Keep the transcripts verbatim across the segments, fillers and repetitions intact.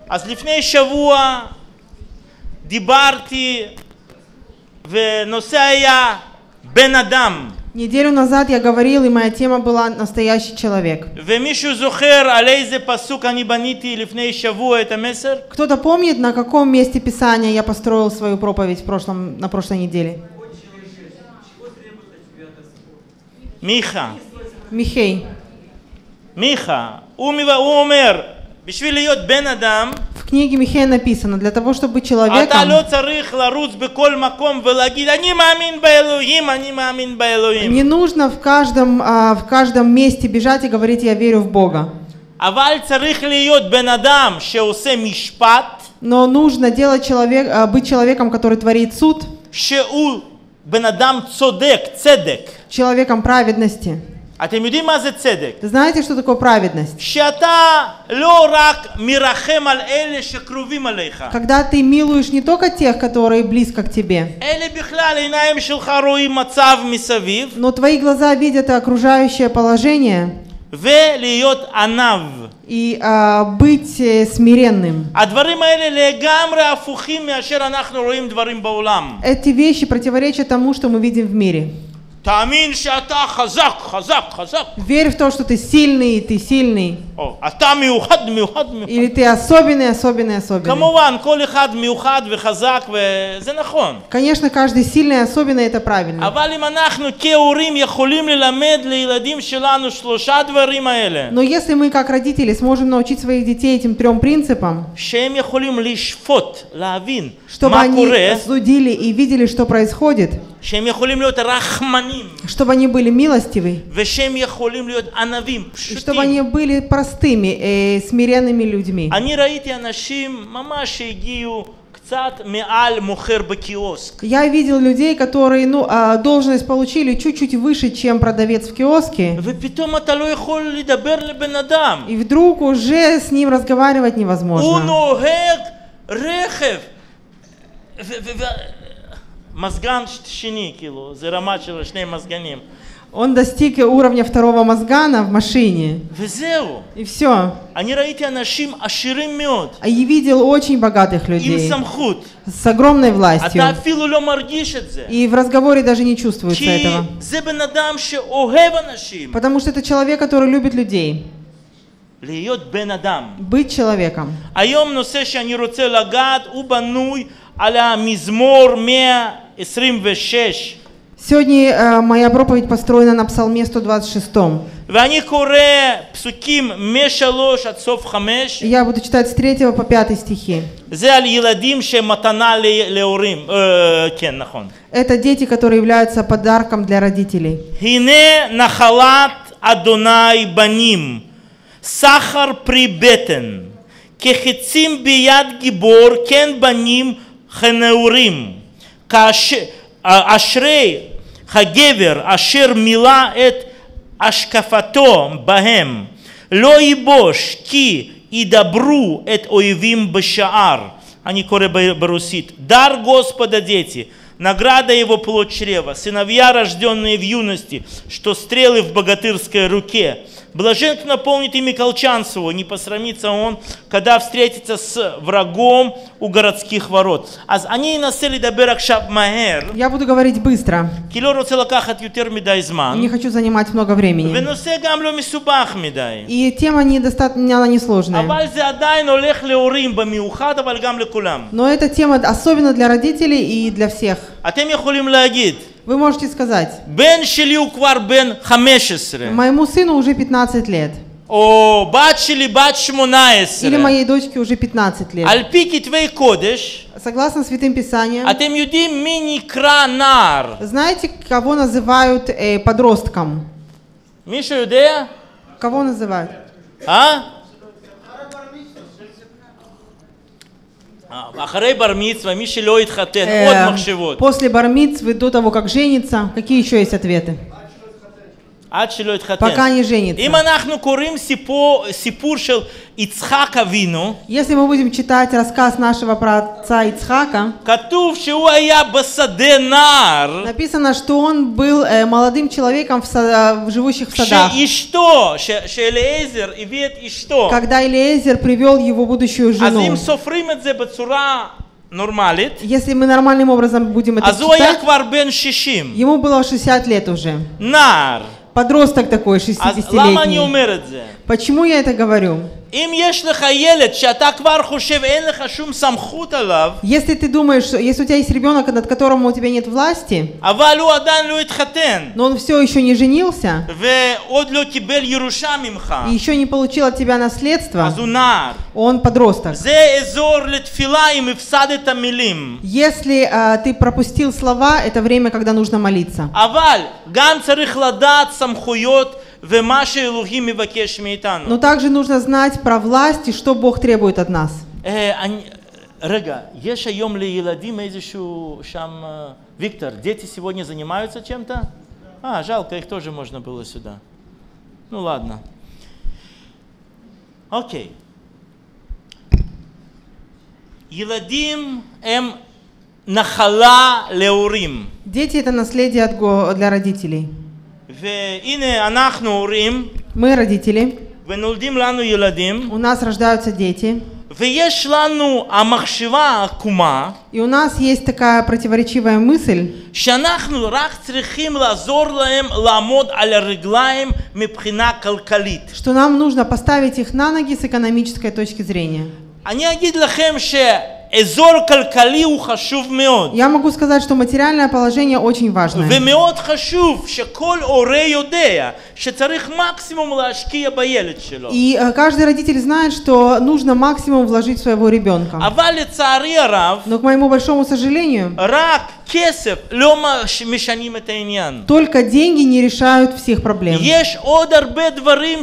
אז לפני שבוע דיברתי ונושא היה בן אדם. Неделю назад я говорил, и моя тема была «Настоящий человек». ומישהו זוכר על איזה פסוק אני בניתי לפני שבוע את המסר? Кто-то помнит, на каком месте Писания я построил свою проповедь в прошлом, на прошлой неделе? מיכה. Михей. מיכה. הוא אומר, בשביל להיות בן אדם, в книге Михея написано, для того, чтобы человеком... אתה לא צריך לרוץ בכל מקום ולהגיד, אני מאמין באלוהים, אני מאמין באלוהים. Не нужно в каждом, в каждом месте бежать и говорить, я верю в Бога. אבל צריך להיות бен адам שעושה משפט. Но нужно делать человек, быть человеком, который творит суд. שהוא בן אדם צודק, צדק. Человеком праведности. אתם יודעים מה זה צדק? Знаете, что такое праведность? שאתה לא רק מרחם על אלה שקרובים עליך. Когда ты милуешь не только тех, которые близко к тебе. אלה בכלל עיניים שלך רואים מצב מסביב. Но твои глаза видят окружающее положение. ולהיות ענב. И а, быть э, смиренным. הדברים האלה לגמרי הפוכים מאשר אנחנו רואים דברים בעולם. Эти вещи противоречат тому, что мы видим в мире. תאמין שאתה חזק, חזק, חזק. Верь в то, что ты сильный, ты сильный. או, אתה מיוחד, מיוחד, מיוחד. Или ты особенный, особенный, особенный. כמובן, כל אחד מיוחד וחזק, וזה נכון. Конечно, каждый сильный, особенный, это правильно. אבל אם אנחנו כהורים יכולים ללמד לילדים שלנו שלושה דברים האלה. Но если мы, как родители, сможем научить своих детей этим трем принципам, שהם יכולים לשפוט, להבין чтобы מה они קורה, судили и видели, что происходит, שהם יכולים להיות רחמנים, чтобы они были милостивы, ושהם יכולים להיות ענבים, и чтобы פשוטים. они были простыми, э, смиренными людьми. אני ראיתי אנשים ממש שהגיעו קצת מעל מוכר בקיוסק. Я видел людей, которые, ну, должность получили чуть-чуть выше, чем продавец в киоске. ופתאום אתה לא יכול לדבר לבן אדם. И вдруг уже с ним разговаривать הוא невозможно. נוהג רכב. מזגן שני, כאילו, זה רמה של שני מזגנים. Он достиг уровня второго мозгана в машине. וזהו. И все. אני ראיתי אנשים עשירים מאוד. А я видел очень богатых עם людей. סמכות. С огромной властью. אתה אפילו לא מרגיש את זה. И в разговоре даже не чувствуется כי этого. זה בן אדם שאוהב אנשים. Потому что это человек, который любит людей. להיות בן אדם. Быть человеком. היום נושא שאני רוצה לגעת הוא בנוי על המזמור מאה עשרים ושש. Сегодня э, моя проповедь построена на Псалме сто двадцать шесть. ואני קורא פסוקים משלוש עד סוף חמש. Я буду читать с третьего по пятый стихи. זה על ילדים שמתנה להורים. כן, נכון. Это дети, которые являются подарком для родителей. הנה נחלת אדוני בנים, סחר פרי בטן, כחצים ביד גיבור, כן בנים כנעורים. אשרי הגבר אשר מילא את השקפתו בהם, לא ייבוש כי ידברו את אויבים בשער. אני קורא ברוסית. дар Господа дети, награда его плод чрева, сыновья, рожденные в юности, что стрелы в богатырской руке. Блажен, кто наполнит ими колчан свой, не посрамится он, когда встретится с врагом у городских ворот. אז אני אנסה לדבר עכשיו מהר. Я буду говорить быстро. כי לא רוצה לקחת יותר מדי זמן. Не хочу занимать много времени. ונושא גם לא מסובך מדי. И тема недостаточно, она несложная. אבל זה עדיין הולך להורים במיוחד, אבל גם לכולם. Но эта тема особенно для родителей и для всех. אתם יכולים להגיד. Вы можете сказать, בן שלי הוא כבר בן חמש עשרה. моему сыну уже пятнадцать лет. או בת שלי בת שמונה עשרה. Или моей дочке уже пятнадцать лет. על פי כתבי קודש, Согласно Святым Писаниям, אתם יודעים מי נקרא נער? знаете, кого называют э, подростком? מישהו יודע? Кого называют? אה? אחרי בר מצווה, מי שלא התחתן, עוד מחשבות. После бар-мицвы, до того, как женится, какие еще есть ответы? עד שלא התחתן. пока не женится. אם אנחנו קוראים סיפור, סיפור של יצחק אבינו, Если мы будем читать рассказ нашего праотца Ицхака, כתוב שהוא היה בשדה נער, написано, что он был э, молодым человеком, в са- в живущих в садах. שאשתו, ש- שאליעזר הביא את אשתו. Когда Элиэзер привел его будущую אז жену, אם סופרים את זה בצורה נורמלית, если мы нормальным образом будем это אז הוא היה читать, כבר בן שישים, ему было шестьдесят лет уже. נער. Подросток такой, אז למה אני шестидесятилетний. אומר את זה? Почему я это говорю? אם יש לך ילד שאתה כבר חושב אין לך שום סמכות עליו, Если ты думаешь, что- если у тебя есть ребенок, над которым у тебя нет власти, אבל הוא עדיין לא התחתן, но он все еще не женился ועוד לא קיבל ירושה ממך, и еще не получил от тебя наследство, אז הוא נער. он подросток. זה אזור לתפילה אם הפסדת מילים. Если а, ты пропустил слова, это время, когда нужно молиться. אבל גם צריך לדעת סמכויות ומה שאלוהים מבקש מאיתנו. Но также нужно знать про власть и что Бог требует от нас. אה, אני- רגע, יש היום לילדים איזשהו שם... אה, ויקטор, дети сегодня занимаются чем-то? А, жалко, их тоже можно было сюда. Ну ладно. окей. ילדים הם נחלה להורים. Дети — это наследие от Го- для родителей. והנה אנחנו הורים, Мы родители, ונולדים לנו ילדים, у нас рождаются дети, ויש לנו המחשבה העקומה, и у нас есть такая противоречивая мысль, שאנחנו רק צריכים לעזור להם לעמוד על הרגליים מבחינה כלכלית. что нам нужно поставить их на ноги с экономической точки зрения. אני אגיד לכם שאזור כלכלי הוא חשוב מאוד. Я могу сказать, что материальное положение очень важное. ומאוד חשוב שכל הורה יודע שצריך מקסימום להשקיע בילד שלו. И э, каждый родитель знает, что нужно максимум вложить в своего ребенка. אבל לצערי הרב, Но, к моему большому сожалению, רק כסף לא מש- משנים את העניין. только деньги не решают всех проблем. יש עוד הרבה דברים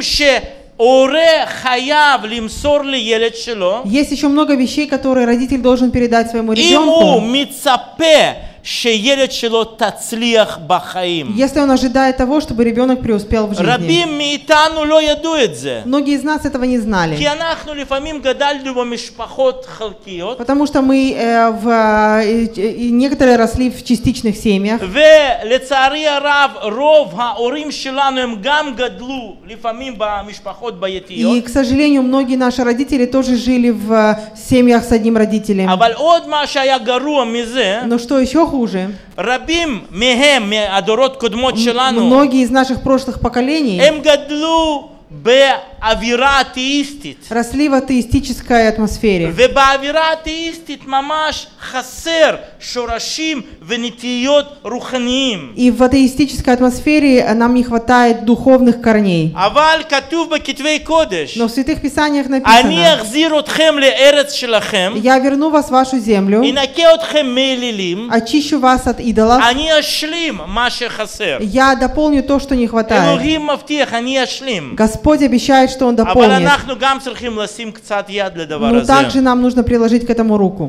שהורה חייב למסור לילד שלו, Есть еще много вещей, которые родитель должен передать своему אם הוא ребенку, מצפה שילד שלו תצליח בחיים. если он ожидает того, чтобы ребенок преуспел в жизни. רבים מאיתנו לא ידעו את זה. Многие из нас этого не כי знали, אנחנו לפעמים גדלנו במשפחות חלקיות, потому что мы э, в, э, и некоторые росли в частичных семьях. ולצערי הרב רוב ההורים שלנו הם גם גדלו לפעמים במשפחות И, בעייתיות, к сожалению, многие наши родители тоже жили в э, семьях с одним родителем. אבל עוד מה שהיה גרוע מזה, Но что еще хуже, רבים מהם, מהדורות קודמות שלנו, многие из наших прошлых поколений הם גדלו באווירה אתאיסטית. росли в атеистической атмосфере. ובאווירה האתאיסטית ממש חסר שורשים ונטיות רוחניים. И в атеистической атмосфере нам не хватает духовных корней. אבל כתוב בכתבי קודש, Но в Святых Писаниях אני написано: אחזיר אתכם לארץ שלכם, «Я верну вас в вашу землю, אנקה אתכם מאלילים, очищу вас от идолов, אני אשלים מה שחסר. я дополню то, что не хватает». אלוהים מבטיח, אני אשלים. Господь обещает, что Он אבל дополнит. אנחנו גם צריכים לשים קצת יד לדבר Но הזה. также нам нужно приложить к этому руку.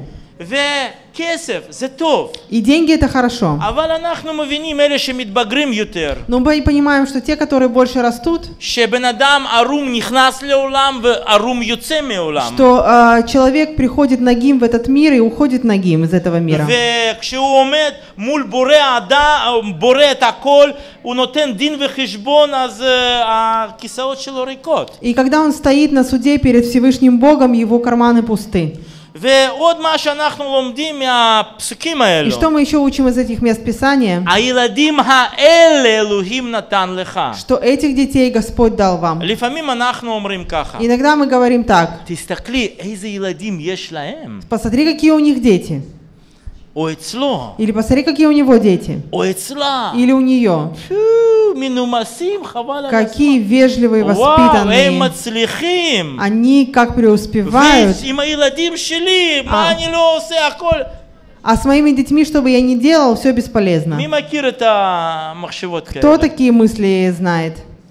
וכסף זה טוב, И деньги — это хорошо. אבל אנחנו מבינים, אלה שמתבגרים יותר, Но мы понимаем, что те, которые больше растут, שבן אדם ערום נכנס לעולם וערום יוצא מעולם. что э, человек приходит нагим в этот мир и уходит нагим из этого мира. וכשהוא עומד מול בורא האדם, בורא את הכל, הוא נותן דין וחשבון, אז uh, הכיסאות שלו ריקות. И когда он стоит на суде перед Всевышним Богом, его карманы пусты. ועוד מה שאנחנו לומדים מהפסוקים И האלו, что мы еще учим из этих мест Писания? הילדים האלה אלוהים נתן לך. Что этих детей Господь дал вам. לפעמים אנחנו אומרים ככה, Иногда мы говорим так: תסתכלי איזה ילדים יש להם, посмотри, какие у них дети. או אצלו, Или посмотри, какие у него дети. או אצלה. Или у нее. פו, מנומסים, חבל על Какие הזמן. вежливые, וואו, הם воспитанные. מצליחים. Они как преуспевают. ועם הילדים שלי, מה אה. אני לא עושה הכל? А с моими детьми, что бы я ни делал, все бесполезно. מי מכיר את המחשבות Кто כאלה? такие мысли знает?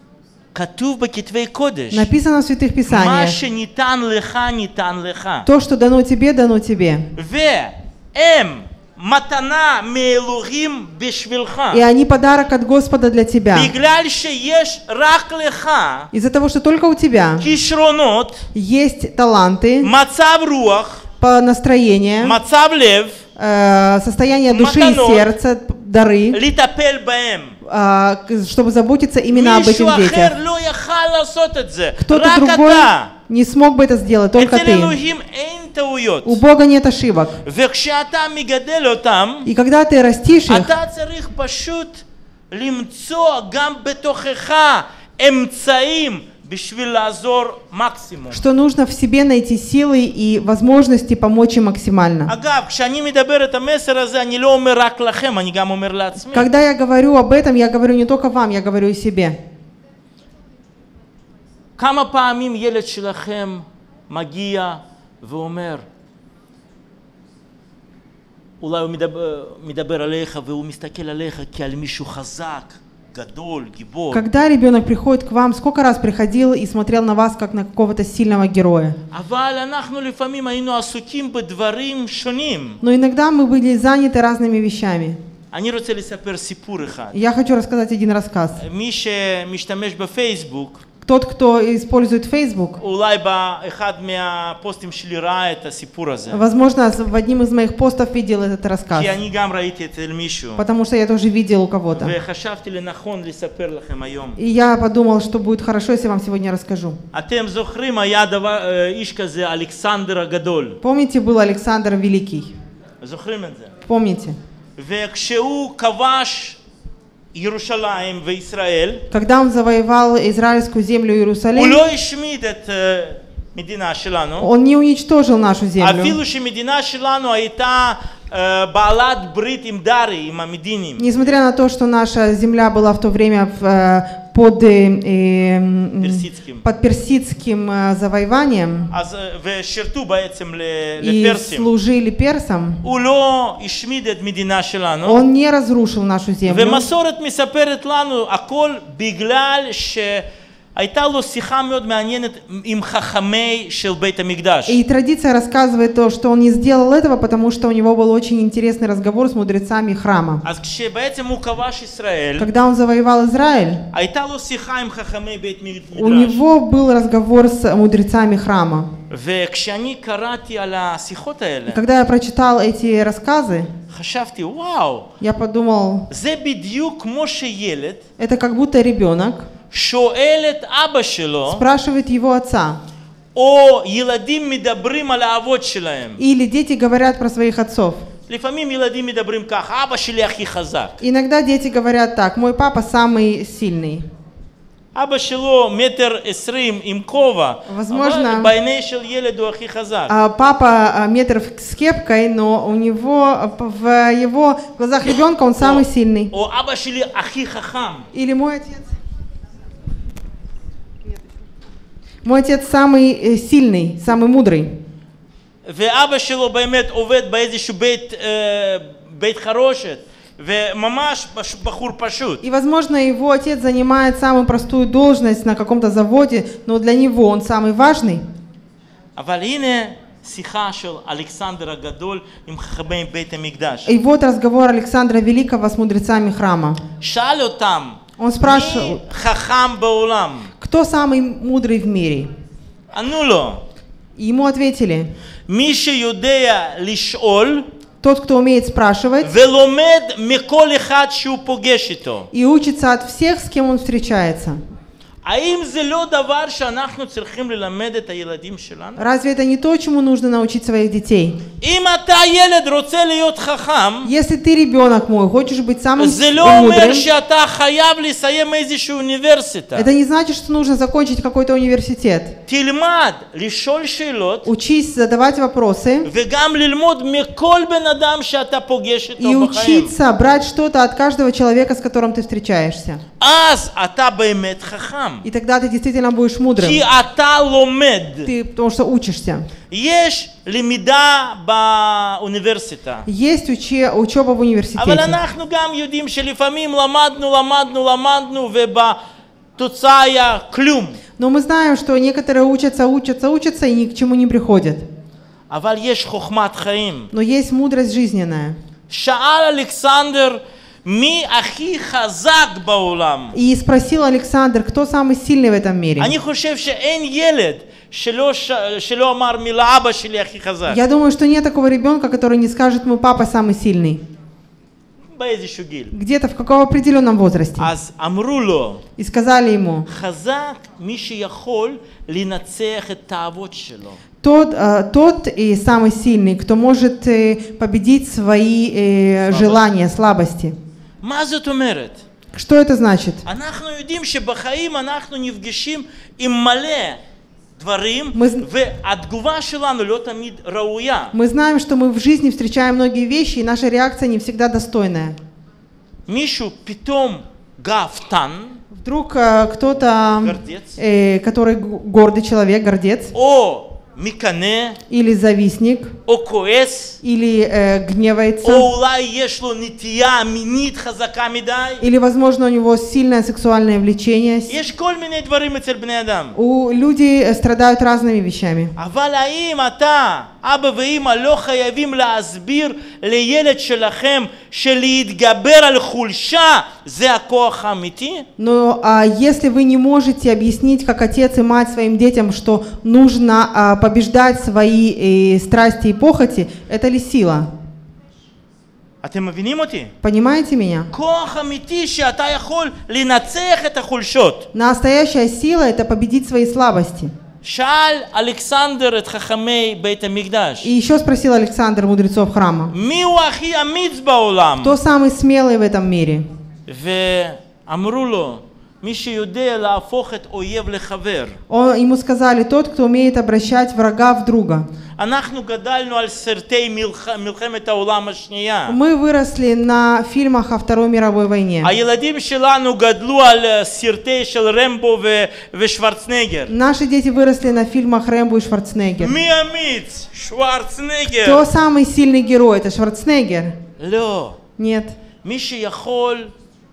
כתוב בכתבי קודש, Написано в Святых מה Писаниях: שניתן לך, ניתן לך. то, что дано тебе, дано тебе. והם מתנה מאלוהים בשבילך. И они подарок от Господа для тебя. בגלל שיש רק לך Из-за того, что только у тебя כישרונות, есть таланты מצב רוח, по настроению, מצב לב, э, состояние души и מתנות, сердца, дары, לטפל בהם. э, чтобы заботиться именно об מישהו этих детях. אחר לא יכל לעשות את זה, Кто-то רק другой אתה. не смог бы это сделать, только אצל ты. אלוהים אין טעויות. У Бога нет ошибок. וכשאתה מגדל אותם, И когда ты растишь их, אתה צריך פשוט למצוא גם בתוכך אמצעים בשביל לעזור מקסימום. что нужно в себе найти силы и возможности помочь им максимально. אגב, כשאני מדבר את המסר הזה, אני לא אומר רק לכם, אני גם אומר לעצמי. Когда я говорю об этом, я говорю не только вам, я говорю и себе. כמה פעמים ילד שלכם מגיע ואומר, אולי הוא מדבר, מדבר עליך והוא מסתכל עליך כעל מישהו חזק, גדול, גיבור. Когда ребенок приходит к вам, сколько раз приходил и смотрел на вас как на какого-то сильного героя? אבל אנחנו לפעמים היינו עסוקים בדברים שונים. Но иногда мы были заняты разными вещами. אני רוצה לספר סיפור אחד. Я хочу рассказать один рассказ. מי שמשתמש בפייסבוק, Тот, кто использует Facebook, אולי באחד מהפוסטים שלי ראה את הסיפור הזה. возможно, в одним из моих постов видел этот рассказ. כי אני גם ראיתי אצל מישהו. Потому что я тоже видел у кого-то. וחשבתי לנכון לספר לכם היום. И я подумал, что будет хорошо, если вам сегодня расскажу. אתם זוכרים, היה דבר, איש כזה, אלכסנדר הגדול. Помните, был Александр Великий? זוכרים את זה? Помните? וכשהוא כבש ירושלים וישראל, Когда он завоевал израильскую землю הוא Иерусалим, לא השמיד את מדינה שלנו, он не уничтожил нашу землю. אפילו שמדינה שלנו הייתה בעלת ברית עם דרי, עם המדינים. Несмотря на то, что наша земля была в то время в, э, под, э, э, персидским. под персидским э, завоеванием אז, ושירתו בעצם и לפרסים. служили персам, הוא לא השמיד את מדינה שלנו. он не разрушил нашу землю. ומסורת מספרת לנו הכל בגלל שהייתה לו שיחה מאוד מעניינת עם חכמי של בית המקדש. И תрадиция рассказывает то, что он не сделал этого, потому что у него был очень интересный разговор с мудрецами храма. אז כשבעצם הוא כבש ישראל, Когда он завоевал Израиль, הייתה לו שיחה עם חכמי בית у מדרש. него был разговор с мудрецами храма. וכשאני קראתי על השיחות האלה, И когда я прочитал эти рассказы, חשבתי, וואו, я подумал, זה בדיוק כמו שילד это как будто ребенок שואל את אבא שלו, спрашивает его отца. או ילדים מדברים על האבות שלהם. Или дети говорят про своих отцов. לפעמים ילדים מדברים ככה, אבא שלי הכי חזק. Иногда дети говорят так: мой папа самый сильный. אבא שלו מטר עשרים עם כובע, Возможно. אבל בעיני של ילד הוא הכי חזק. А папа а, метр с кепкой, но у него в его глазах ребенка он самый сильный. או אבא שלי הכי חכם. Или мой отец. Мой отец самый э, сильный, самый мудрый. ואבא שלו באמת עובד באיזשהו בית, אה, בית חרושת, וממש בחור פשוט. И, возможно, его отец занимает самую простую должность на каком-то заводе, но для него он самый важный. אבל הנה שיחה של אלכסנדר הגדול עם חכמי בית המקדש. И вот разговор Александра Великого с мудрецами храма. שאל אותם, Он спрашивал, מי חכם בעולם? кто самый мудрый в мире? ענו לו, И ему ответили: מי שיודע לשאול тот, кто умеет спрашивать ולומד מכל אחד שהוא פוגש איתו. и учится от всех, с кем он встречается. האם זה לא דבר שאנחנו צריכים ללמד את הילדים שלנו? Разве это не то, чему нужно научить своих детей? אם אתה ילד רוצה להיות חכם, Если ты, ребенок мой, хочешь быть самым זה לא אומר мудрым, שאתה חייב לסיים איזושהי אוניברסיטה. это не значит, что нужно закончить какой-то университет. תלמד לשאול שאלות Учись задавать вопросы וגם ללמוד מכל בן אדם שאתה פוגש и איתו בחיים. учиться брать что-то от каждого человека, с которым ты встречаешься. אז אתה באמת חכם. И тогда ты действительно будешь мудрым. כי אתה לומד. Ты, потому что учишься. יש למידה באוניברסיטה. Есть уче, учеба в אבל университете. אנחנו גם יודעים שלפעמים למדנו, למדנו, למדנו, ובתוצאה היה כלום. Но мы знаем, что некоторые учатся, учатся, учатся и ни к чему не приходят. אבל יש חוכמת חיים, Но есть мудрость жизненная, שאל אלכסנדר, מי הכי חזק בעולם? И спросил Александр, кто самый сильный в этом мире. אני חושב שאין ילד שלא, שלא אמר מילה אבא שלי הכי חזק. Я думаю, что нет такого ребенка, который не скажет, мой папа самый сильный. באיזשהו גיל. Где-то в каком определенном возрасте. אז אמרו לו, И сказали ему, חזק מי שיכול לנצח את התאוות שלו. тот, э, тот и самый сильный, кто может э, победить свои э, желания, слабости. מה זאת אומרת? Что это значит? אנחנו יודעים שבחיים אנחנו נפגשים עם מלא דברים, Мы- והתגובה שלנו לא תמיד ראויה. Мы знаем, что мы в жизни встречаем многие вещи, и наша реакция не всегда достойная. מישהו פתאום גאוותן, Вдруг э, кто-то, гордец, э, который г- гордый человек, гордец, או מקנא, или завистник, או כועס, или э, гневается, או אולי יש לו נטייה מינית חזקה מדי. или, возможно, у него сильное сексуальное влечение. יש כל מיני דברים אצל בני אדם. У люди э, страдают разными вещами. אבל האם אתה, אבא ואמא, לא חייבים להסביר לילד שלכם שלהתגבר על חולשה זה הכוח האמיתי? Но а, если вы не можете объяснить, как отец и мать своим детям, что нужно а, побеждать свои э, страсти и похоти, это ли сила? אתם מבינים אותי? Понимаете меня? כוח אמיתי שאתה יכול לנצח את החולשות. Настоящая сила – это победить свои слабости. שאל אלכסנדר את חכמי בית המקדש. И еще спросил Александр мудрецов храма, מי הוא הכי אמיץ בעולם? кто самый смелый в этом мире? ואמרו לו, מי שיודע להפוך את אויב לחבר. Он, ему сказали, тот, кто умеет обращать врага в друга. אנחנו גדלנו על סרטי מלח... מלחמת העולם השנייה. Мы выросли на фильмах о Второй מировой войне. הילדים שלנו גדלו על סרטי של רמבו ו... ושוורצנגר. Наши дети выросли на фильмах Рэмбо и Шварценеггер. מי אמיץ? שוורצנגר. Кто самый сильный герой? Это Шварценеггер? לא. Нет. מי שיכול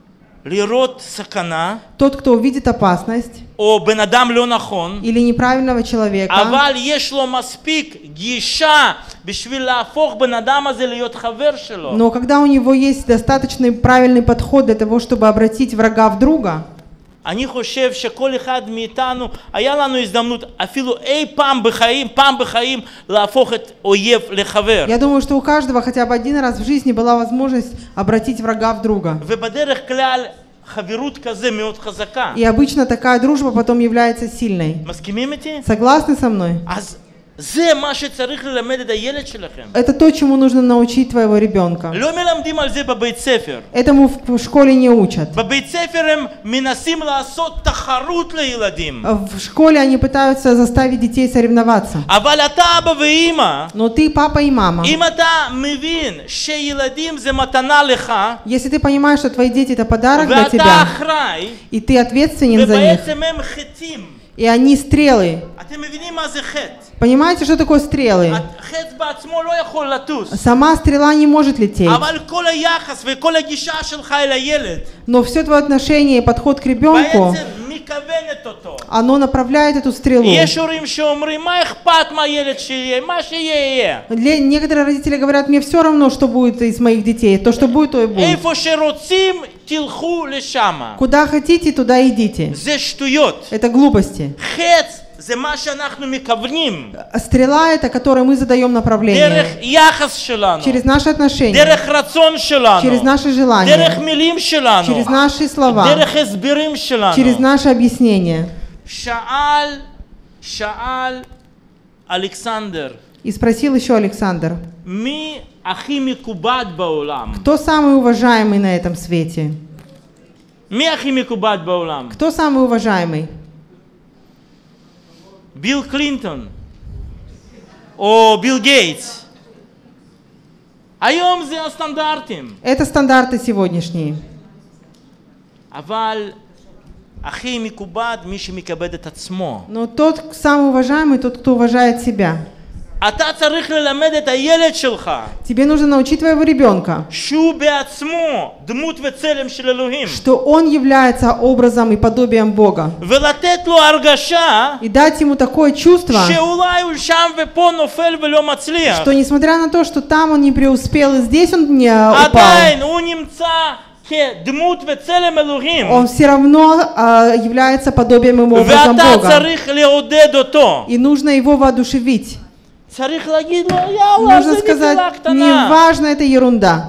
לראות סכנה, Тот, кто увидит опасность או בן אדם לא נכון, или неправильного человека, אבל יש לו מספיק גישה בשביל להפוך בן אדם הזה להיות חבר שלו. но когда у него есть достаточный правильный подход для того, чтобы обратить врага в друга, אני חושב שכל אחד מאיתנו, היה לנו הזדמנות אפילו אי פעם בחיים, פעם בחיים, להפוך את אויב לחבר. я думаю, что у каждого хотя бы один раз в жизни была возможность обратить врага в друга. ובדרך כלל חברות כזה מאוד חזקה. И обычно такая дружба потом является сильной. מסכימים איתי? Согласны со мной? אז זה מה שצריך ללמד את הילד שלכם. Это то, чему нужно научить твоего ребенка. לא מלמדים על זה בבית ספר. Этому в в школе не учат. בבית ספר הם מנסים לעשות תחרות לילדים. В школе они пытаются заставить детей соревноваться. אבל אתה אבא ואמא, Но ты, папа и мама, אם אתה מבין שילדים זה מתנה לך, если ты понимаешь, что твои дети это подарок для ואתה тебя, אחראי, и ты ответственен за них, ובעצם הם חטאים. и они стрелы. אתם מבינים מה זה חטא? Понимаете, что такое стрелы? החטא בעצמו לא יכול לטוס. Сама стрела не может лететь, אבל כל היחס וכל הגישה שלך אל הילד, но все твое отношение и подход к ребенку, בעצם מכוונת אותו. оно направляет эту стрелу. יש הורים שאומרים, מה אכפת מהילד שיהיה? מה שיהיה. Для некоторые родители говорят, мне все равно, что будет из моих детей, то, что будет, то и будет. איפה שרוצים, תלכו לשם. Куда хотите, туда идите. זה שטויות. Это глупости. חטא זה מה שאנחנו מכוונים. Стрела это, которой мы задаем דרך направление. יחס שלנו. Через наши отношения, דרך רצון שלנו. через наши דרך желания, מילים שלנו. через наши слова, דרך הסברים שלנו. через наши объяснения. שאל, שאל אלכסנדר, И спросил еще Александр, מי הכי מכובד בעולם? кто самый уважаемый на этом свете? מי הכי מכובד בעולם? Кто самый уважаемый? ביל קלינטון או ביל גייטס. היום זה הסטנדרטים. Это стандарты сегодняшние. אבל הכי מכובד מי שמכבד את עצמו. Но тот самый уважаемый, тот, кто уважает себя. אתה צריך ללמד את הילד שלך Тебе нужно научить твоего ребенка, שהוא בעצמו דמות וצלם של אלוהים. что он является образом и подобием Бога. ולתת לו הרגשה И дать ему такое чувство, שאולי הוא שם ופה נופל ולא מצליח. что несмотря на то, что там он не преуспел и здесь он не упал, עדיין הוא נמצא כדמות וצלם אלוהים. он все равно а, является подобием ему образом ואתה Бога. צריך לעודד אותו. И нужно его воодушевить. צריך להגיד לו, יאללה, Нужно זה сказать, נפילה קטנה. не важно, это ерунда.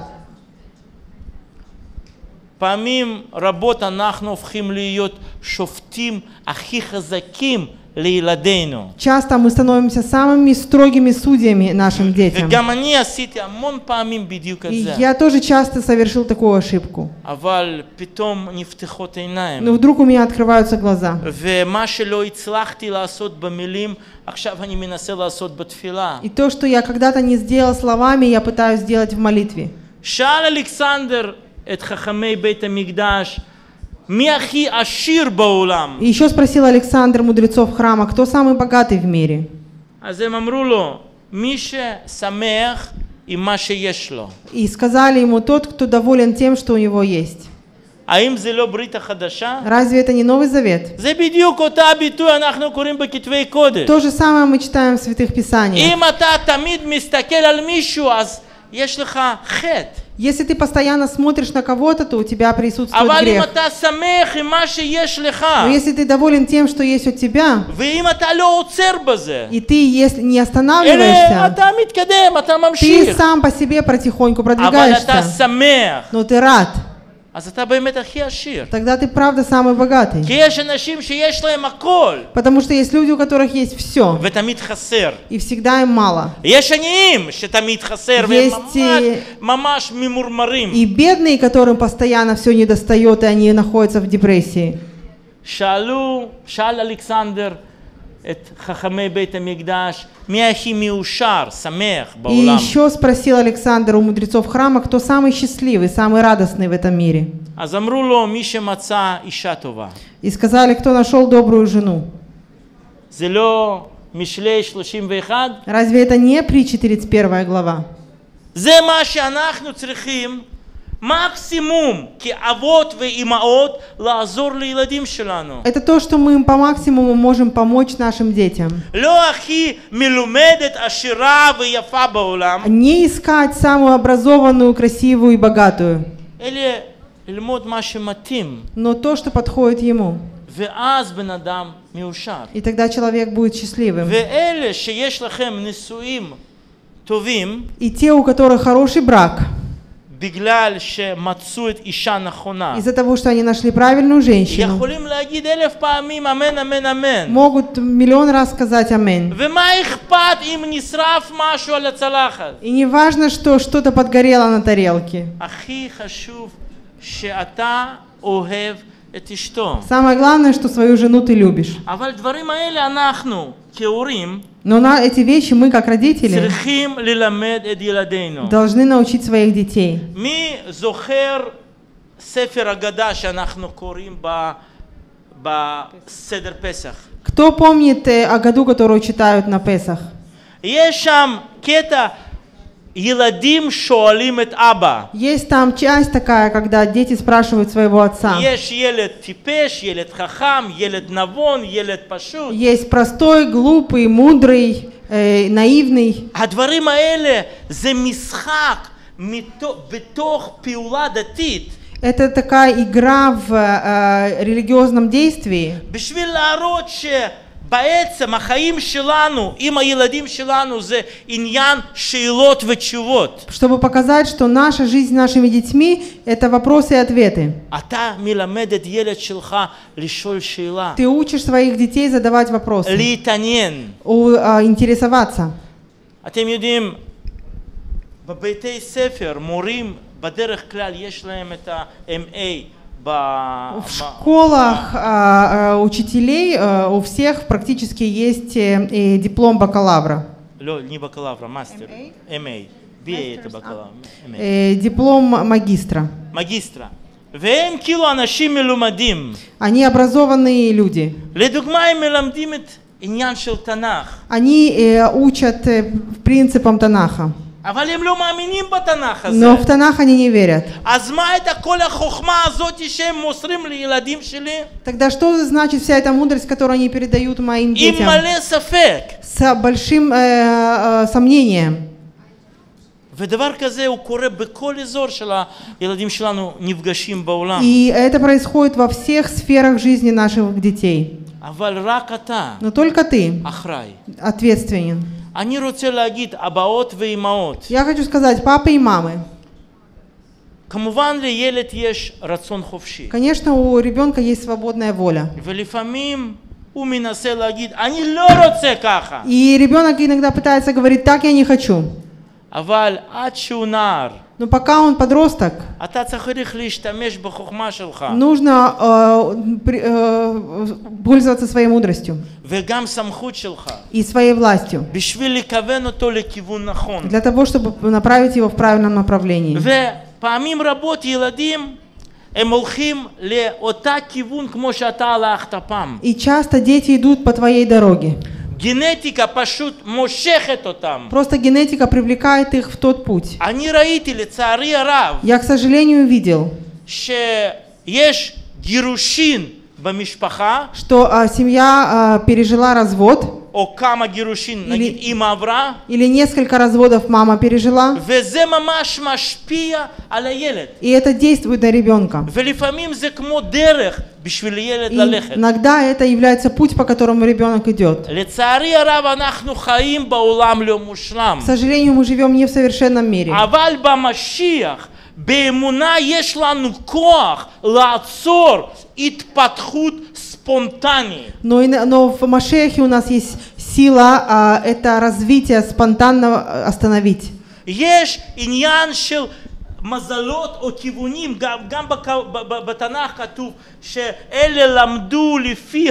פעמים רבות אנחנו הופכים להיות שופטים הכי חזקים לילדינו. Часто мы становимся самыми строгими судьями нашим детям. וגם אני עשיתי המון פעמים בדיוק את И זה. я тоже часто совершил такую ошибку. אבל פתאום נפתחות עיניים. Но вдруг у меня открываются глаза. ומה שלא הצלחתי לעשות במילים, עכשיו אני מנסה לעשות בתפילה. И то, что я когда-то не сделал словами, я пытаюсь сделать в молитве. שאל אלכסנדר את חכמי בית המקדש, מי הכי עשיר בעולם? И еще спросил Александр мудрецов храма, кто самый богатый в мире. אז הם אמרו לו, מי ששמח עם מה שיש לו. И сказали ему тот, кто доволен тем, что у него есть. האם זה לא ברית החדשה? Разве это не Новый Завет? זה בדיוק אותה ביטוי אנחנו קוראים בכתבי קודש. То же самое мы читаем в Святых Писаниях. אם אתה תמיד מסתכל על מישהו, אז יש לך חטא. Если ты постоянно смотришь на кого-то, то у тебя присутствует אבל אם грех. אתה שמח עם מה שיש לך, Но если ты доволен тем, что есть у тебя, ואם אתה לא עוצר בזה, и ты если не אלא останавливаешься, אתה מתקדם, אתה ты ממשיך, сам по себе потихоньку אבל אתה продвигаешься, שמח, но ты рад, אז אתה באמת הכי עשיר. тогда ты правда самый богатый. כי יש אנשים שיש להם הכל, Потому что есть люди, у которых есть все, ותמיד חסר. и всегда им мало. יש עניים שתמיד חסר, והם Есть, ממש, ממש ממורמרים. И бедные, которым постоянно все недостает, и они находятся в депрессии. שאלו, שאל אלכסנדר את חכמי בית המקדש, מי הכי מאושר, שמח И בעולם? еще спросил Александр у мудрецов храма, кто самый счастливый, самый радостный в этом мире. אז אמרו לו, מי שמצא אישה טובה. И сказали, кто нашел добрую жену. זה לא משלי שלושים ואחת? Разве это не притча тридцать первая глава? זה מה שאנחנו צריכים, מקסימום, כאבות ואימהות, לעזור לילדים שלנו. Это то, что мы по максимуму можем помочь нашим детям. לא הכי מלומדת, עשירה ויפה בעולם, Не искать самую образованную, красивую и богатую, אלא ללמוד מה שמתאים. но то, что подходит ему. ואז בן אדם מאושר. И тогда человек будет счастливым. ואלה שיש לכם נישואים טובים, И те, у которых хороший брак, בגלל שמצאו את אישה נכונה, из-за того, что они нашли правильную женщину, יכולים להגיד אלף פעמים אמן אמן אמן. могут миллион раз сказать «Амен». ומה אכפת אם נשרף משהו על הצלחת? И не важно, что что-то подгорело на тарелке. הכי חשוב שאתה אוהב את אשתו. Самое главное, что свою жену ты любишь. אבל דברים האלה אנחנו כהורים Но на эти вещи мы, как родители, צריכים ללמד את ילדינו. должны научить своих детей. מי זוכר ספר אגדה שאנחנו קוראים ב- בסדר פסח? Кто помнит э, о году, которую читают на Песах? יש שם קטע, ילדים שואלים את אבא. Есть там часть такая, когда дети спрашивают своего отца. יש ילד טיפש, ילד חכם, ילד נבון, ילד פשוט. Есть простой, глупый, мудрый, э, наивный. הדברים האלה זה משחק מתו- בתוך פעולה דתית. Это такая игра в э, религиозном действии, בשביל להראות שבעצם החיים שלנו עם הילדים שלנו זה עניין שאלות ותשובות. чтобы показать, что наша жизнь с нашими детьми – это вопросы и ответы. אתה מלמד את ילד שלך לשאול שאלה, Ты учишь своих детей задавать вопросы, להתעניין. у- а, интересоваться. אתם יודעים, בבתי ספר מורים בדרך כלל יש להם את ה-אם איי ב... В школах а, а, учителей а, у всех практически есть э, э, диплом бакалавра. לא, не бакалавра, мастер. אם איי. בי איי это бакалавра. אם איי. Э, диплом магистра. מגיסטרה. והם כאילו אנשים מלומדים. Они образованные люди. לדוגמה, הם מלמדים את עניין של תנ"ך. Они э, учат э, принципам Танаха. אבל הם לא מאמינים בתנ"ך הזה. Но в Танах они не верят. אז מה את כל החוכמה הזאת שהם מוסרים לילדים שלי? Тогда что значит вся эта מудрость, которую они передают моим עם детям? מלא ספק. С большим э, э, сомнением. ודבר כזה הוא קורה בכל אזור של הילדים שלנו נפגשים בעולם. И это происходит во всех сферах жизни наших детей. אבל רק אתה Но только ты אחראי. ответственен. אני רוצה להגיד אבהות ואימהות. Я хочу сказать, папы и мамы. כמובן לילד יש רצון חופשי. Конечно, у ребенка есть свободная воля. ולפעמים הוא מנסה להגיד, אני לא רוצה ככה. И ребенок иногда пытается говорить, так я не хочу. אבל עד שהוא נער, Но пока он подросток, אתה צריך להשתמש בחוכמה שלך. нужно э, при, э, пользоваться своей мудростью וגם סמכות שלך. и своей властью. בשביל לכוון אותו לכיוון נכון. Для того, чтобы направить его в правильном направлении. ופעמים רבות ילדים הם הולכים לאותה כיוון כמו שאתה הלכת פעם. И часто дети идут по твоей дороге. גנטיקה פשוט מושכת אותם. Просто генетика привлекает их в тот путь. אני ראיתי לצערי הרב Я, к сожалению, видел, שיש גירושין במשפחה, что а, семья а, пережила развод, או כמה גירושין, נגיד אמא עברה, или несколько разводов мама пережила, וזה ממש משפיע על הילד. и это действует на ребенка. ולפעמים זה כמו דרך בשביל ילד И ללכת. иногда это является путь, по которому ребенок идет. לצערי הרב אנחנו חיים בעולם לא מושלם. К сожалению, мы живем не в совершенном мире. אבל במשיח, באמונה יש לנו כוח לעצור התפתחות спонтании. Но, и на- но в Машехе у нас есть сила а, это развитие спонтанно остановить. יש עניין של מזלות או כיוונים, גם, גם בק, ב, ב, בתנ"ך כתוב שאלה למדו לפי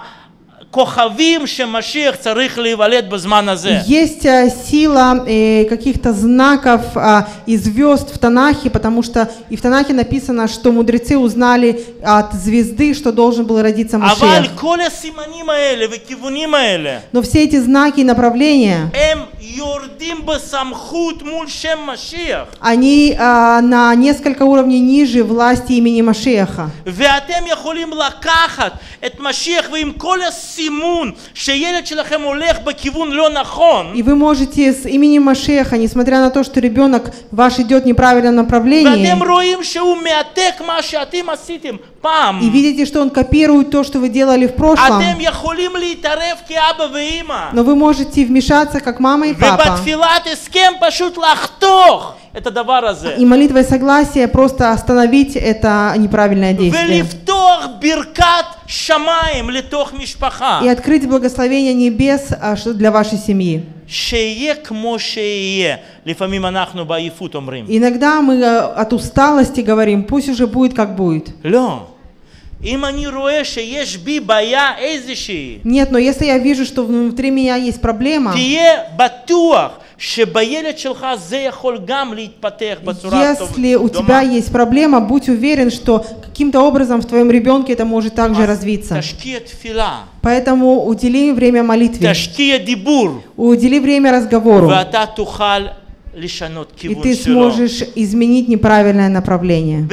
הכוכבים שמשיח צריך להיוולד בזמן הזה. Есть а, сила э, каких-то знаков а, и звезд в Танахе, потому что и в Танахе написано, что мудрецы узнали от звезды, что должен был родиться אבל Машиах. כל הסימנים האלה וכיוונים האלה Но все эти знаки и направления, הם יורדים בסמכות מול שם משיח. они а, на несколько уровней ниже власти имени Машиаха. ואתם יכולים לקחת את משיח ועם כל הסימון שילד שלכם הולך בכיוון לא נכון, И вы можете с именем Машеха, несмотря на то, что ребенок ваш идет в неправильном направлении, ואתם רואים שהוא מעתק מה שאתם עשיתם פעם, и видите, что он копирует то, что вы делали в прошлом, אתם יכולים להתערב כאבא ואמא, но вы можете вмешаться как мама и папа. ובתפילת הסכם פשוט לחתוך את הדבר הזה, И молитвой согласия просто остановить это неправильное действие. ולפתוח ברכת שמיים לתוך משפחה, И открыть благословение небес а, что для вашей семьи. שיהיה כמו שיהיה. לפעמים אנחנו בעייפות אומרים. Иногда мы а, от усталости говорим, пусть уже будет как будет. לא. אם אני רואה שיש בי בעיה איזושהי, Нет, но если я вижу, что внутри меня есть проблема, תהיה בטוח שבילד שלך זה יכול גם להתפתח בצורה если у тебя דומה. есть проблема, будь уверен, что каким-то образом в твоем ребенке это может также развиться. תשקיע תפילה, Поэтому удели время молитве, תשקיע דיבור, удели время разговору, ואתה תוכל לשנות и כיוון ты שלו. сможешь изменить неправильное направление.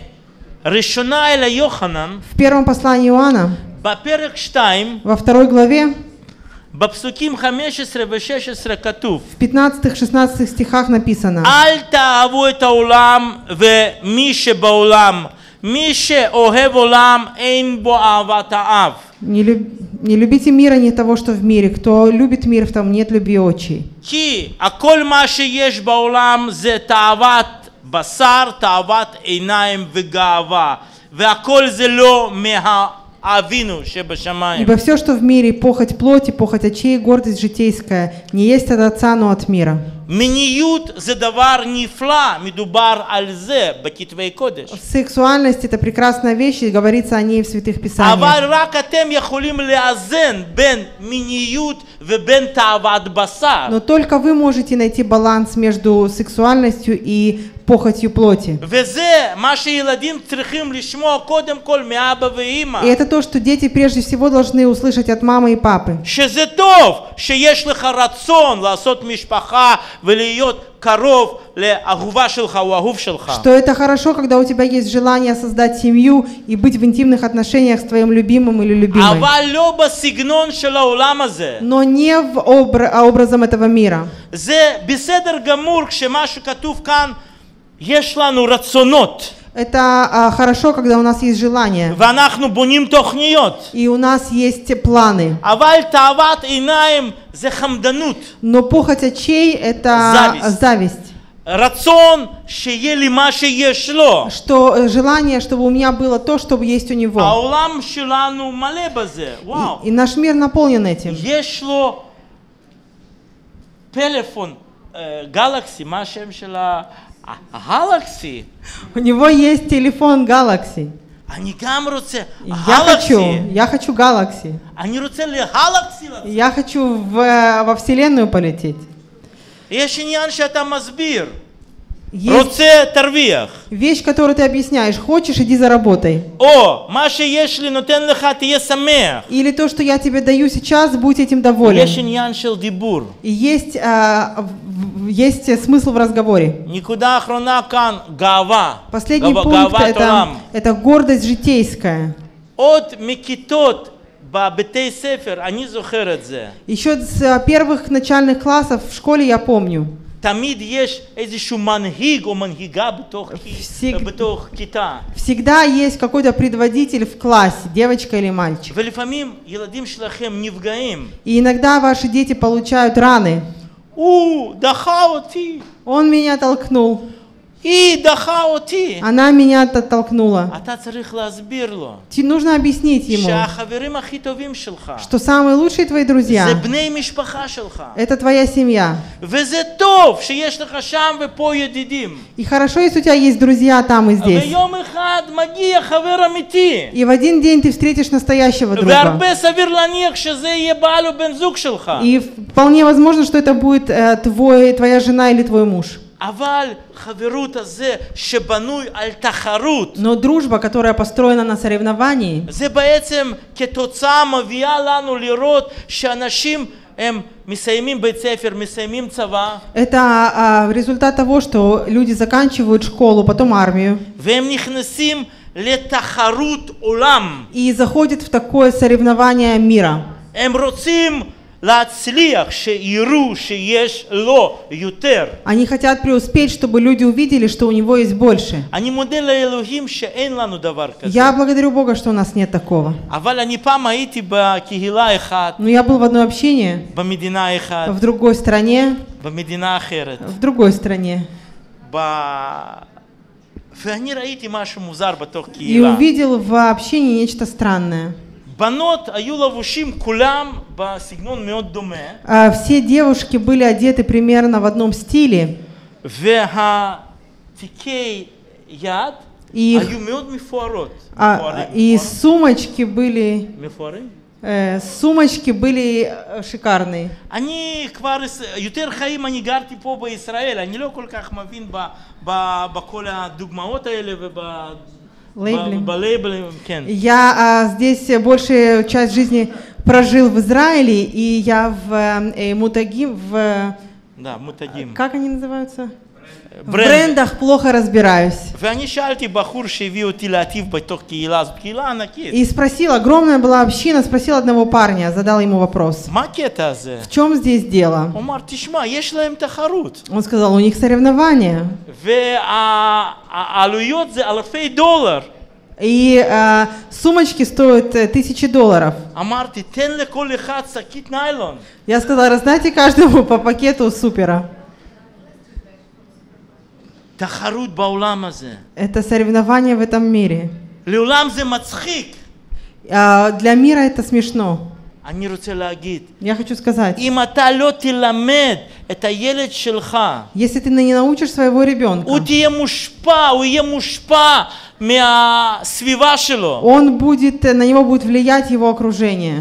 בראשונה אל יוחנן, В первом послании Иоанна, בפרק שתיים, во второй главе, בפסוקים חמש עשרה ו-שש עשרה כתוב, в пятнадцатых-шестнадцатых стихах написано: אל תאהבו את העולם ומי שבעולם, מי שאוהב עולם אין בו אהבת האב. не, люб... не любите мира, не того, что в мире. Кто любит мир, в том нет любви отчей. כי הכל מה שיש בעולם זה תאוות בשר, תאוות עיניים וגאווה, והכל זה לא מהאבינו שבשמיים. Ибо все, что в мире, похоть плоти, похоть очей, гордость житейская, не есть от Отца, но от мира. מיניות זה דבר נפלא, מדובר על זה בכתבי קודש. Сексуальность — это прекрасная вещь, и говорится о ней в Святых Писаниях. אבל רק אתם יכולים לאזן בין מיניות ובין תאוות בשר. Но только вы можете найти баланс между сексуальностью и похотью плоти. וזה מה שילדים צריכים לשמוע קודם כל מאבא ואמא. И это то, что дети прежде всего должны услышать от мамы и папы. שזה טוב שיש לך רצון לעשות משפחה ולהיות קרוב לאהובה שלך או אהוב שלך. Что это хорошо, когда у тебя есть желание создать семью и быть в интимных отношениях с твоим любимым или любимой. אבל לא בסגנון של העולם הזה. Но не в обра- образом этого мира. זה בסדר גמור כשמשהו כתוב כאן, יש לנו רצונות. Это а, хорошо, когда у нас есть желание. ואנחנו בונים תוכניות. И у нас есть планы. אבל תאוות עיניים זה חמדנות. Но похоть очей — это Зависть. зависть. רצון שיהיה לי מה שיש לו. Что э, желание, чтобы у меня было то, что есть у него. העולם שלנו מלא בזה. וואו. И, и наш мир наполнен этим. יש לו פלאפון, גלקסי, מה השם של ה... הגלקסי. У него есть телефон Galaxy. אני גם רוצה, Я хочу, я хочу Galaxy. אני רוצה לגלקסי. Я хочу в, э, во Вселенную полететь. יש עניין שאתה מסביר. Есть רוצה, תרוויח. вещь, которую ты объясняешь. Хочешь, иди заработай. או, מה שיש לי נותן לך, תהיה שמח. Или то, что я тебе даю сейчас, будь этим доволен. יש עניין של דיבור. И есть, а, в- в- есть смысл в разговоре. נקודה אחרונה כאן, גאווה. Последний גאווה- пункт גאוות это, עולם. это гордость житейская. עוד מכיתות בבתי ספר, אני זוכר את זה. Еще с а, первых начальных классов в школе я помню. תמיד יש איזשהו מנהיג או מנהיגה בתוך, Всег- בתוך כיתה. Всегда есть какой-то предводитель в классе, девочка или мальчик. ולפעמים ילדים שלכם нифгаим. И иногда ваши дети получают раны. הוא דחה אותי. Он меня толкнул, היא דחה אותי. она меня оттолкнула. אתה צריך להסביר לו. Тебе нужно объяснить ему, שהחברים הכי טובים שלך. что самые лучшие твои друзья זה בני משפחה שלך. — это твоя семья. וזה טוב שיש לך שם ופה ידידים. И хорошо, если у тебя есть друзья там и здесь. ויום אחד מגיע חבר אמיתי. И в один день ты встретишь настоящего друга. והרבה סביר להניח שזה יהיה בעל או בן זוג שלך. И вполне возможно, что это будет э, твой, твоя жена или твой муж. אבל חברות הזה שבנוי על תחרות, Но дружба, которая построена на соревновании, זה בעצם כתוצאה מביאה לנו לראות שאנשים הם מסיימים בית ספר, מסיימים צבא, это а, результат того, что люди заканчивают школу, потом армию, והם נכנסים לתחרות עולם. и заходят в такое соревнование мира. הם רוצים להצליח, שיראו שיש לו יותר. Они хотят преуспеть, чтобы люди увидели, что у него есть больше. אני מודה לאלוהים שאין לנו דבר כזה. Я благодарю Бога, что у нас нет такого. אבל אני פעם הייתי בקהילה אחת, Но я был в одной общине, במדינה אחת, в другой стране, במדינה אחרת. в другой стране. ב... ואני ראיתי משהו מוזר בתוך И קהילה. увидел в общении нечто странное. בנות היו לבושים כולם בסגנון מאוד דומה, А, Все девушки были одеты примерно в одном стиле. והתיקי יד И, היו מאוד מפוארות. а, מפוארים, и מפוארים? сумочки были, מפוארים? э, сумочки были э, шикарные. אני כבר יותר חיים אני גרתי פה בישראל, אני לא כל כך מבין ב, ב, בכל הדוגמאות האלה וב... Лейблем. בלייבלים, כן. Я а, здесь большую часть жизни прожил в Израиле, и я в э, Мутагим, в... Да, мутагим. Как они называются? В בברנד. брендах плохо разбираюсь. ואני שאלתי בחור שהביא אותי להטיף בתוך קהילה, זאת קהילה ענקית. И спросил, огромная была община, спросил одного парня, задал ему вопрос. מה הקטע הזה? В чем здесь дело? הוא אמר, תשמע, יש להם תחרות. Он сказал, у них соревнования. והעלויות זה אלפי דולר. И э, сумочки стоят э, тысячи долларов. אמרתי, תן לכל אחד שקית ניילון. Я сказала, раздайте каждому по пакету супера. תחרות בעולם הזה. Это соревнование в этом мире. לעולם זה מצחיק. А, для мира это смешно. אני רוצה להגיד, Я хочу сказать, אם אתה לא תלמד את הילד שלך, если ты не научишь своего ребенка, הוא תהיה מושפע, הוא יהיה מושפע מהסביבה שלו. он будет, на него будет влиять его окружение.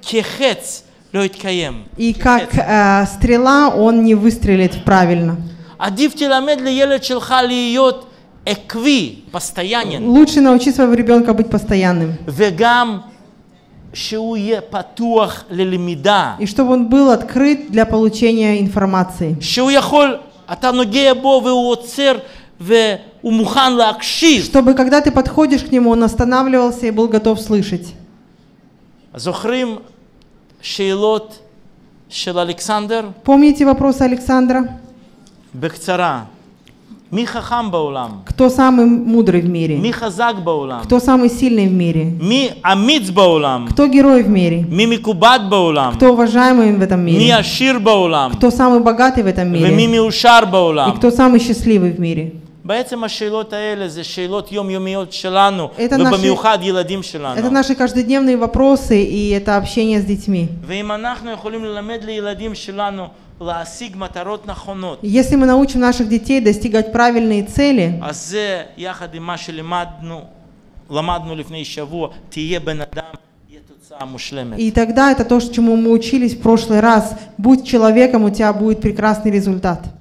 וכחץ לא יתקיים. И как э, стрела он не выстрелит правильно. עדיף תלמד לילד שלך להיות עקבי, постоянен. Лучше научи своего ребенка быть постоянным. וגם שהוא יהיה פתוח ללמידה. И чтобы он был открыт для получения информации. שהוא יכול, אתה נוגע בו והוא עוצר והוא מוכן להקשיב. Чтобы когда ты подходишь к нему, он останавливался и был готов слышать. זוכרים שאלות של אלכסנדר? Помните вопросы Александра? בקצרה. מי חכם בעולם? Кто самый мудрый в мире? מי חזק בעולם? Кто самый сильный в мире? מי אמיץ בעולם? Кто герой в мире? מי מכובד בעולם? Кто уважаемый в этом מי мире? עשיר בעולם? Кто самый богатый в этом ומי мире? מאושר בעולם? И кто самый счастливый в мире? בעצם השאלות האלה זה שאלות יומיומיות שלנו, Это наши- ובמיוחד ילדים Это שלנו. наши каждодневные вопросы, и это общение с детьми. ואם אנחנו יכולים ללמד לילדים שלנו להשיג מטרות נכונות, Если мы научим наших детей достигать правильные цели, אז זה יחד עם מה שלמדנו, למדנו לפני שבוע, תהיה בן אדם, יהיה תוצאה מושלמת. и тогда это то, чему мы учились в прошлый раз. Будь человеком, у тебя будет прекрасный результат.